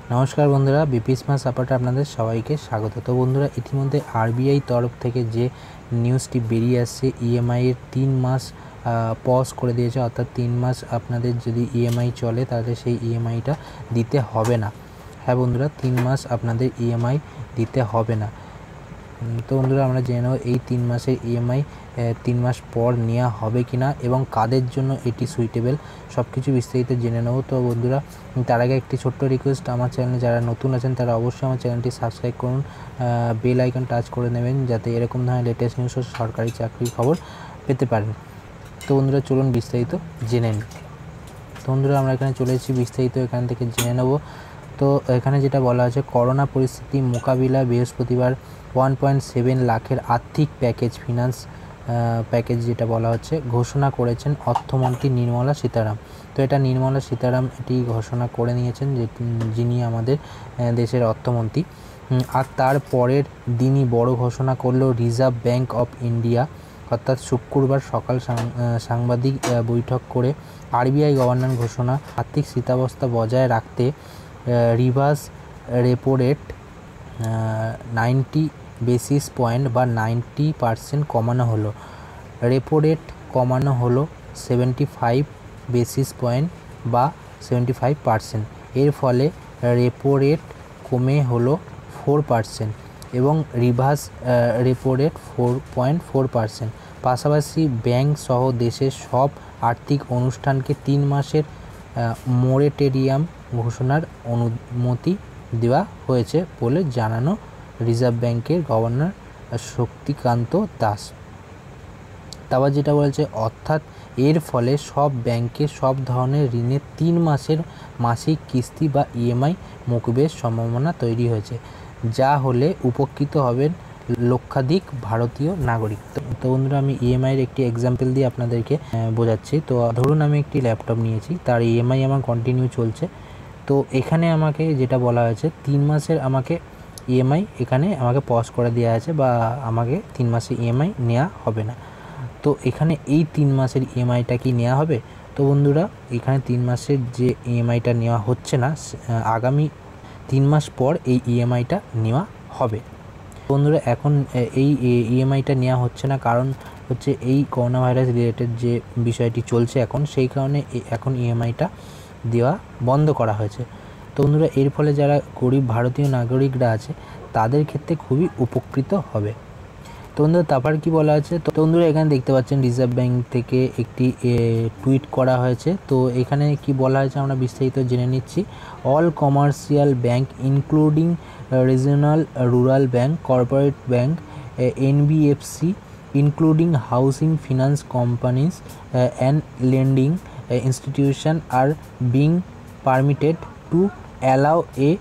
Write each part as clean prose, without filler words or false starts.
नमस्कार बंधुरा BP smart सापोर्टे आपनादेर सबाइके स्वागत। तो बंधुरा इतिमध्ये आरबीआई तरफ थेके जे निউজটি बेरिये आसছে ইএমআই এর 3 মাস পজ করে দিয়েছে, অর্থাৎ 3 মাস আপনাদের যদি ইএমআই চলে তাহলে সেই ইএমআইটা দিতে হবে না। হ্যাঁ বন্ধুরা, 3 মাস আপনাদের ইএমআই দিতে হবে না। তো বন্ধুরা আমরা জেনে নেব এই 3 মাসের ইএমআই 3 মাস পর নেওয়া হবে কিনা এবং কাদের জন্য এটি সুইটেবল সবকিছু বিস্তারিত জেনে নেব। তো বন্ধুরা তার আগে একটি ছোট্ট রিকোয়েস্ট, আমার চ্যানেলে যারা নতুন আছেন তারা অবশ্যই আমার চ্যানেলটি সাবস্ক্রাইব করুন, বেল আইকন টাচ করে নেবেন যাতে এরকম ধরনের লেটেস্ট নিউজ ও সরকারি চাকরির খবর পেতে পারেন। তো বন্ধুরা চলুন বিস্তারিত জেনে নিই। তো বন্ধুরা আমরা এখানে চলে এসেছি, বিস্তারিত এখান থেকে জেনে নেব। তো এখানে যেটা বলা আছে, করোনা পরিস্থিতি মোকাবিলায় বৃহস্পতিবার 1.7 লাখের আর্থিক প্যাকেজ ফিনান্স প্যাকেজ যেটা বলা হচ্ছে ঘোষণা করেছেন অর্থমন্ত্রী নির্মলা সীতারাম। তো এটা নির্মলা সীতারাম এটি ঘোষণা করে নিয়েছেন, যে যিনি আমাদের দেশের অর্থমন্ত্রী। আর তার পরের দিনই বড় ঘোষণা করলো রিজার্ভ ব্যাঙ্ক অফ ইন্ডিয়া, অর্থাৎ শুক্রবার সকাল সাংবাদিক বৈঠক করে আরবিআই গভর্নর ঘোষণা আর্থিক স্থিতাবস্থা বজায় রাখতে reverse repo rate 90 basis point বা 90% কমানো হলো। রেপো রেট কমানো হলো 75 বেসিস পয়েন্ট বা 75%। এর ফলে রেপো রেট কমে হলো 4% এবং রিভার্স রেপো রেট 4.4%। পাশাপাশি ব্যাংক সহ দেশের সব আর্থিক অনুষ্ঠানকে 3 মাসের মোরেটোরিয়াম ঘোষণার অনুমতি দেওয়া হয়েছে বলে জানানো রিজার্ভ ব্যাংকের গভর্নর শক্তিকান্ত দাস। তারপর যেটা বলছে, অর্থাৎ এর ফলে সব ব্যাংকে সব ধরনের ঋণের 3 মাসের মাসিক কিস্তি বা ইএমআই মকুবের সম্ভাবনা তৈরি হয়েছে, যা হলে উপকৃত হবেন লক্ষাধিক ভারতীয় নাগরিক। তো বন্ধুরা আমি ইএমআইয়ের একটি এক্সাম্পল দিয়ে আপনাদেরকে বোঝাচ্ছি। তো ধরুন আমি একটি ল্যাপটপ নিয়েছি, তার ইএমআই আমার কন্টিনিউ চলছে। তো এখানে আমাকে যেটা বলা হয়েছে 3 মাসের আমাকে ইএমআই এখানে আমাকে পজ করে দেওয়া আছে, বা আমাকে 3 মাসের ইএমআই নেওয়া হবে না। তো এখানে এই 3 মাসের ইএমআইটা কি নেওয়া হবে? তো বন্ধুরা এখানে 3 মাসের যে ইএমআইটা নেওয়া হচ্ছে না, আগামী 3 মাস পর এই ইএমআইটা নেওয়া হবে। বন্ধুরা এখন এই ইএমআইটা নেওয়া হচ্ছে না, কারণ হচ্ছে এই করোনা ভাইরাস রিলেটেড যে বিষয়টি চলছে এখন, সেই কারণে এখন ইএমআইটা দেওয়া বন্ধ করা হয়েছে। তো বন্ধুরা এর ফলে যারা গরিব ভারতীয় নাগরিকরা আছে তাদের ক্ষেত্রে খুবই উপকৃত হবে। তো বন্ধুরা তারপর কি বলা আছে, তো বন্ধুরা এখানে দেখতে পাচ্ছেন রিজার্ভ ব্যাঙ্ক থেকে একটি টুইট করা হয়েছে। তো এখানে কি বলা হয়েছে আমরা বিস্তারিত জেনে নিচ্ছি। All commercial bank including regional rural bank, corporate bank, NBFC including housing finance companies and lending institution are being permitted to allow a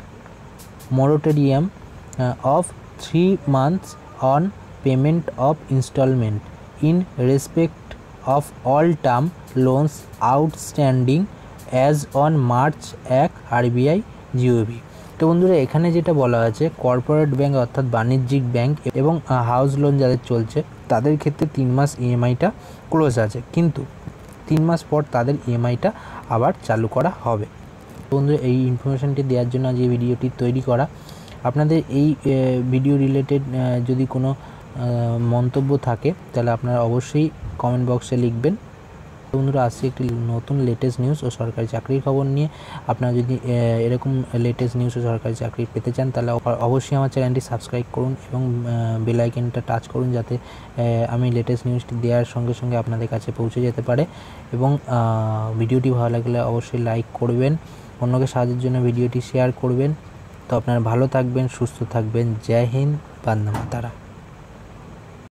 moratorium of 3 months on payment of installment in respect of all term loans outstanding as on March 1 RBI GOB। তো বন্ধুরা এখানে যেটা বলা আছে, corporate bank অর্থাৎ বাণিজ্যিক bank এবং house loan যাদের চলছে তাদের ক্ষেত্রে 3 মাস ইএমআইটা ক্লোজ আছে, কিন্তু 3 মাস পর তাদের ইএমআইটা আবার চালু করা হবে। বন্ধু এই ইনফরমেশনটি দেওয়ার জন্য যে ভিডিওটি তৈরি করা। আপনাদের এই ভিডিও রিলেটেড যদি কোনো মন্তব্য থাকে তাহলে আপনারা অবশ্যই কমেন্ট বক্সে লিখবেন। বন্ধুরা আসছে একটি নতুন লেটেস্ট নিউজ ও সরকারি চাকরির খবর নিয়ে। আপনারা যদি এরকম লেটেস্ট নিউজ ও সরকারি চাকরি পেতে চান তাহলে অবশ্যই আমার চ্যানেলটি সাবস্ক্রাইব করুন এবং বেল আইকনটা টাচ করুন, যাতে আমি লেটেস্ট নিউজটি দেওয়ার সঙ্গে সঙ্গে আপনাদের কাছে পৌঁছে যেতে পারে। এবং ভিডিওটি ভালো লাগলে অবশ্যই লাইক করবেন, অন্যকে সাহায্যের জন্য ভিডিওটি শেয়ার করবেন। তো আপনারা ভালো থাকবেন, সুস্থ থাকবেন। জয় হিন্দ, বন্দে মাতরম।